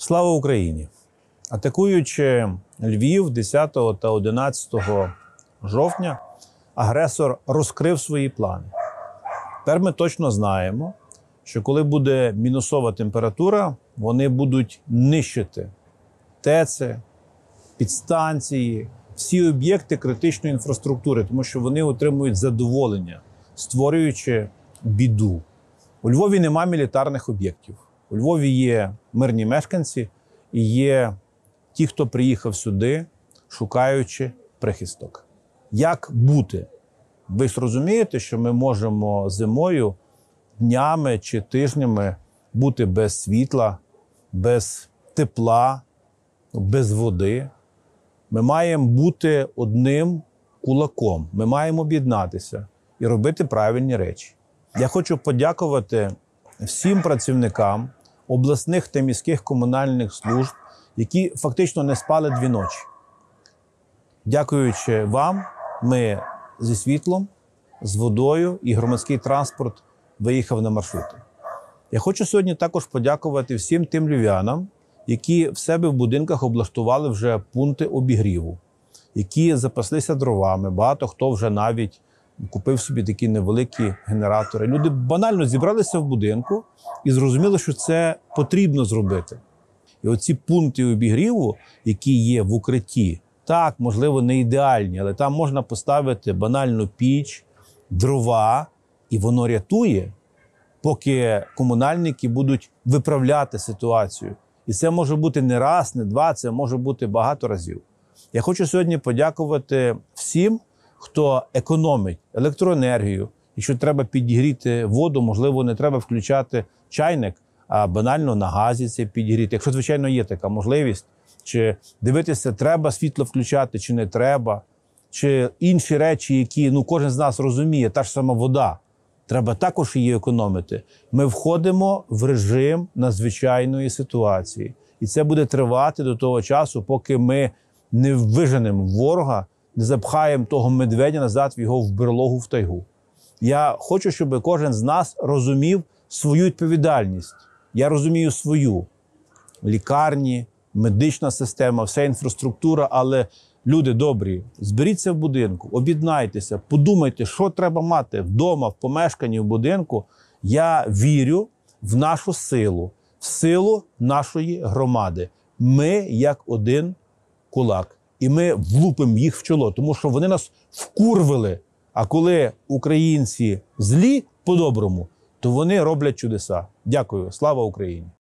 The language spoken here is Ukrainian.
Слава Україні! Атакуючи Львів 10 та 11 жовтня, агресор розкрив свої плани. Тепер ми точно знаємо, що коли буде мінусова температура, вони будуть нищити ТЕЦи, підстанції, всі об'єкти критичної інфраструктури, тому що вони отримують задоволення, створюючи біду. У Львові нема мілітарних об'єктів. У Львові є мирні мешканці і є ті, хто приїхав сюди, шукаючи прихисток. Як бути? Ви ж розумієте, що ми можемо зимою днями чи тижнями бути без світла, без тепла, без води. Ми маємо бути одним кулаком. Ми маємо об'єднатися і робити правильні речі. Я хочу подякувати всім працівникам обласних та міських комунальних служб, які фактично не спали 2 ночі. Дякуючи вам, ми зі світлом, з водою і громадський транспорт виїхав на маршрути. Я хочу сьогодні також подякувати всім тим львів'янам, які в себе в будинках облаштували вже пункти обігріву, які запаслися дровами. Багато хто вже навіть купив собі такі невеликі генератори. Люди банально зібралися в будинку і зрозуміли, що це потрібно зробити. І оці пункти обігріву, які є в укритті, так, можливо, не ідеальні, але там можна поставити банальну піч, дрова, і воно рятує, поки комунальники будуть виправляти ситуацію. І це може бути не раз, не два, це може бути багато разів. Я хочу сьогодні подякувати всім, хто економить електроенергію. Якщо треба підігріти воду, можливо, не треба включати чайник, а банально на газі це підігріти. Якщо, звичайно, є така можливість. Чи дивитися, треба світло включати, чи не треба. Чи інші речі, які кожен з нас розуміє, та ж сама вода. Треба також її економити. Ми входимо в режим надзвичайної ситуації. І це буде тривати до того часу, поки ми не виженемо ворога, не запхаємо того медведя назад в його в берлогу, в тайгу. Я хочу, щоб кожен з нас розумів свою відповідальність. Я розумію свою. Лікарні, медична система, вся інфраструктура, але люди добрі, зберіться в будинку, об'єднайтеся, подумайте, що треба мати вдома, в помешканні, в будинку. Я вірю в нашу силу, в силу нашої громади. Ми як один кулак. І ми влупимо їх в чоло, тому що вони нас вкурвили. А коли українці злі по-доброму, то вони роблять чудеса. Дякую. Слава Україні!